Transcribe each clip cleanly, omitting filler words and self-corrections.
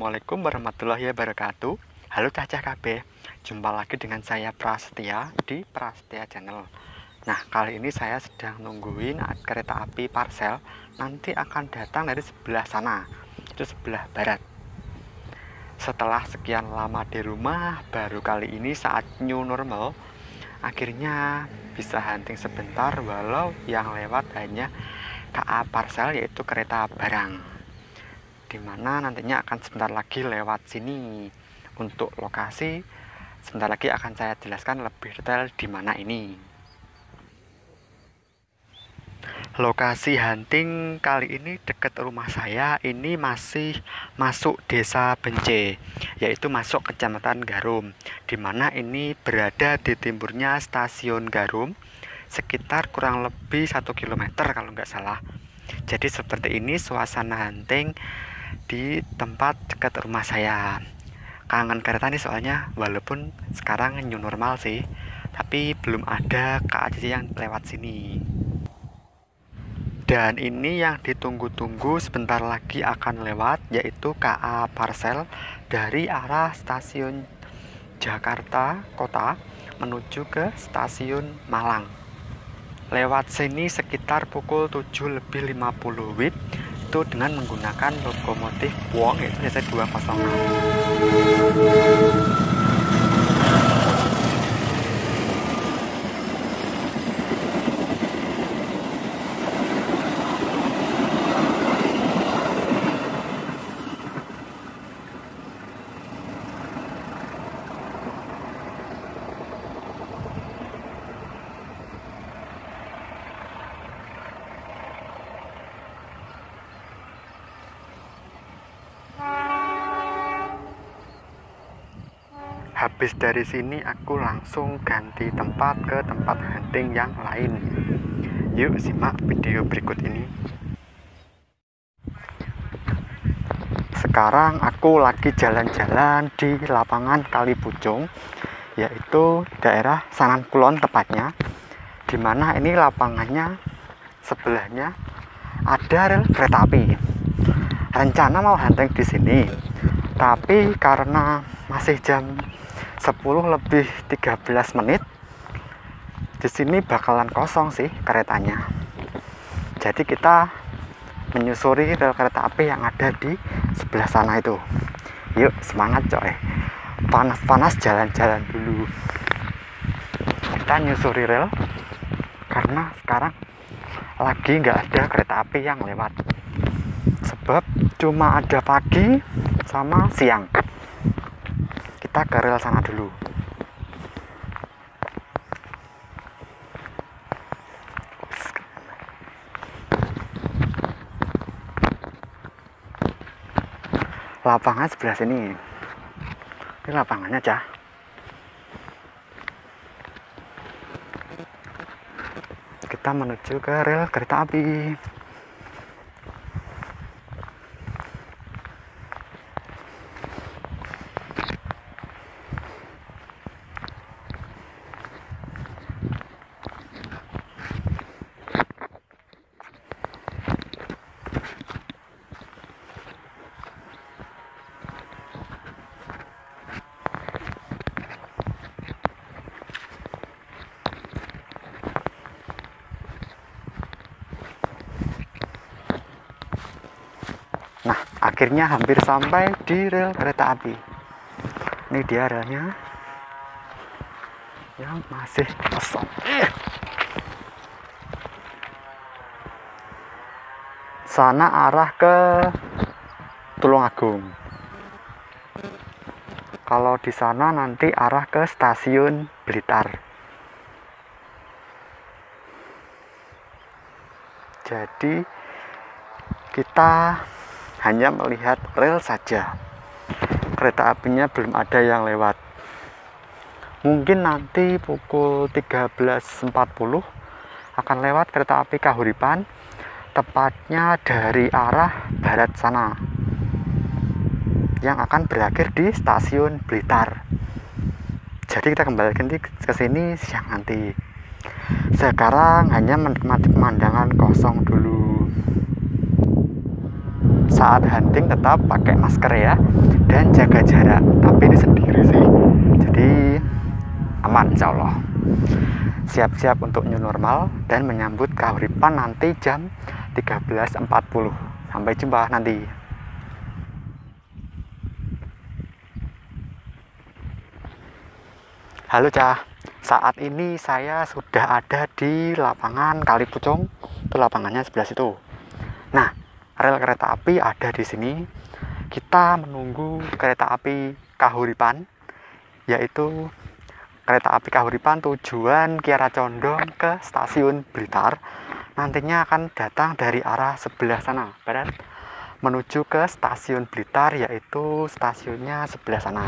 Assalamualaikum warahmatullahi wabarakatuh. Halo cacah kabeh, jumpa lagi dengan saya Prasetya di Prasetya Channel. Nah, kali ini saya sedang nungguin kereta api parcel. Nanti akan datang dari sebelah sana, itu sebelah barat. Setelah sekian lama di rumah, baru kali ini saat new normal, akhirnya bisa hunting sebentar, walau yang lewat hanya KA parcel, yaitu kereta barang, dimana nantinya akan sebentar lagi lewat sini. Untuk lokasi sebentar lagi akan saya jelaskan lebih detail di mana ini. Lokasi hunting kali ini dekat rumah saya, ini masih masuk desa Bence, yaitu masuk kecamatan Garum, dimana ini berada di timurnya stasiun Garum, sekitar kurang lebih 1 km kalau nggak salah. Jadi seperti ini suasana hunting di tempat dekat rumah saya. Kangen kereta nih soalnya, walaupun sekarang new normal sih, tapi belum ada KACC yang lewat sini. Dan ini yang ditunggu-tunggu sebentar lagi akan lewat, yaitu KA parcel dari arah stasiun Jakarta Kota menuju ke stasiun Malang. Lewat sini sekitar pukul 7:50 WIB, itu dengan menggunakan lokomotif Wong, yaitu CC206. Habis dari sini aku langsung ganti tempat ke tempat hunting yang lain. Yuk simak video berikut ini. Sekarang aku lagi jalan-jalan di lapangan Kalipucung, yaitu daerah Sanan Kulon tepatnya, dimana ini lapangannya sebelahnya ada rel kereta api. Rencana mau hunting di sini, tapi karena masih jam 10:13 di sini bakalan kosong sih keretanya. Jadi kita menyusuri rel kereta api yang ada di sebelah sana itu. Yuk semangat coy, panas-panas jalan-jalan dulu. Kita nyusuri rel karena sekarang lagi nggak ada kereta api yang lewat, sebab cuma ada pagi sama siang. Kita ke rel sana dulu. Lapangan sebelah sini. Ini lapangannya aja. Kita menuju ke rel kereta api. Nah, akhirnya hampir sampai di rel kereta api. Ini dia relnya yang masih kosong. Sana arah ke Tulungagung. Kalau di sana nanti arah ke stasiun Blitar. Jadi kita hanya melihat rel saja, kereta apinya belum ada yang lewat. Mungkin nanti pukul 13:40 akan lewat kereta api Kahuripan, tepatnya dari arah barat sana, yang akan berakhir di stasiun Blitar. Jadi kita kembali ke sini siang nanti. Sekarang hanya menikmati pemandangan kosong dulu. saat hunting tetap pakai masker ya, dan jaga jarak. Tapi ini sendiri sih, jadi aman insya Allah. Siap-siap untuk new normal dan menyambut kahuripan nanti jam 13.40. Sampai jumpa nanti. Halo Cah, saat ini saya sudah ada di lapangan Kali Pucung. Itu lapangannya sebelah situ. Nah, rel kereta api ada di sini. Kita menunggu kereta api Kahuripan, yaitu kereta api Kahuripan tujuan Kiara Condong ke stasiun Blitar. Nantinya akan datang dari arah sebelah sana, barat, menuju ke stasiun Blitar, yaitu stasiunnya sebelah sana.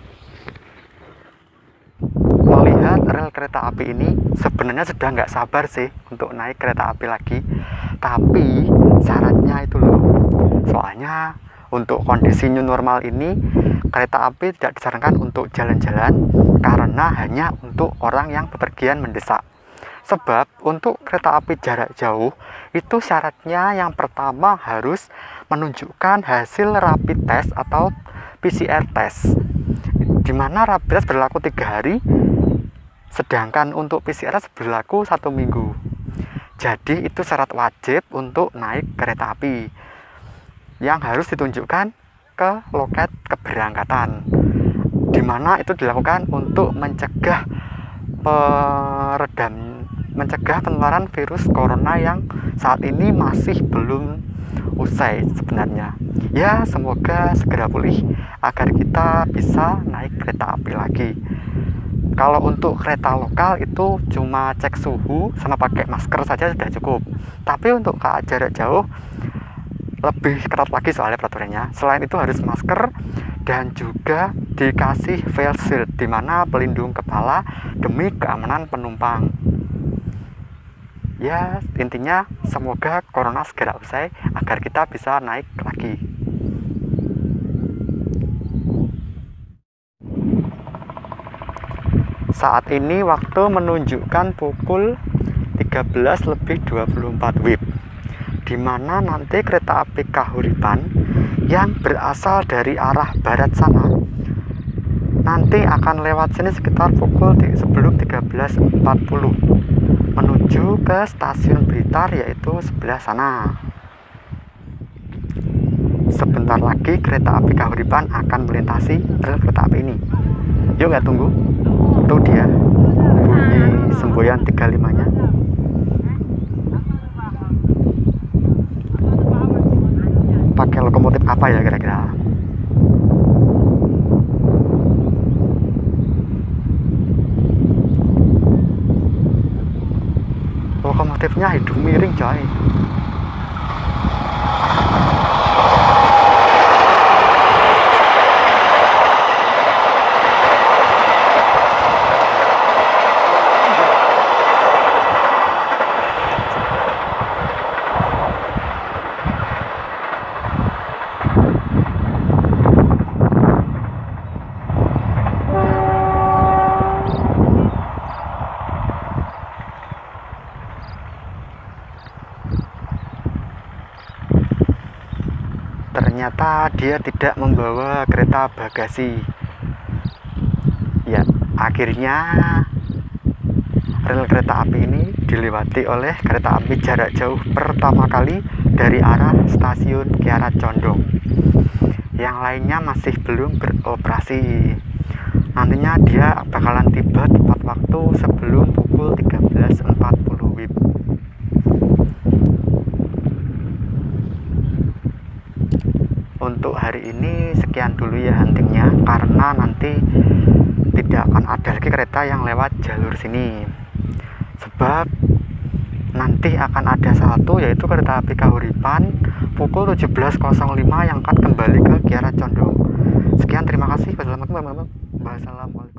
Melihat rel kereta api ini, sebenarnya sudah nggak sabar sih untuk naik kereta api lagi. Tapi syaratnya itu loh, soalnya untuk kondisi new normal ini, kereta api tidak disarankan untuk jalan-jalan karena hanya untuk orang yang bepergian mendesak. Sebab untuk kereta api jarak jauh itu syaratnya yang pertama harus menunjukkan hasil rapid test atau PCR test, dimana rapid test berlaku 3 hari, sedangkan untuk PCR berlaku 1 minggu. Jadi itu syarat wajib untuk naik kereta api yang harus ditunjukkan ke loket keberangkatan, dimana itu dilakukan untuk mencegah penularan virus corona yang saat ini masih belum usai sebenarnya. Ya, semoga segera pulih agar kita bisa naik kereta api lagi. Kalau untuk kereta lokal itu cuma cek suhu sama pakai masker saja sudah cukup. Tapi untuk KA jarak jauh lebih ketat lagi soalnya peraturannya. Selain itu harus masker dan juga dikasih face shield, dimana pelindung kepala demi keamanan penumpang. Ya, intinya semoga corona segera usai agar kita bisa naik lagi. Saat ini waktu menunjukkan pukul 13.24 WIB, dimana nanti kereta api Kahuripan yang berasal dari arah barat sana nanti akan lewat sini sekitar pukul sebelum 13.40 menuju ke stasiun Blitar, yaitu sebelah sana. Sebentar lagi kereta api Kahuripan akan melintasi rel kereta api ini. Yuk nggak tunggu, tuh dia bunyi semboyan 35-nya. Pakai lokomotif apa ya kira-kira? Lokomotifnya hidung miring coy. Ternyata dia tidak membawa kereta bagasi. Ya, akhirnya rel kereta api ini dilewati oleh kereta api jarak jauh pertama kali dari arah stasiun Kiara Condong. Yang lainnya masih belum beroperasi. Nantinya dia bakalan tiba tepat waktu sebelum pukul 13.40 WIB. Untuk hari ini sekian dulu ya huntingnya, karena nanti tidak akan ada lagi kereta yang lewat jalur sini. Sebab nanti akan ada satu, yaitu kereta api Kahuripan pukul 17.05 yang akan kembali ke Kiara Condong. Sekian, terima kasih. Wassalamualaikum warahmatullahi wabarakatuh.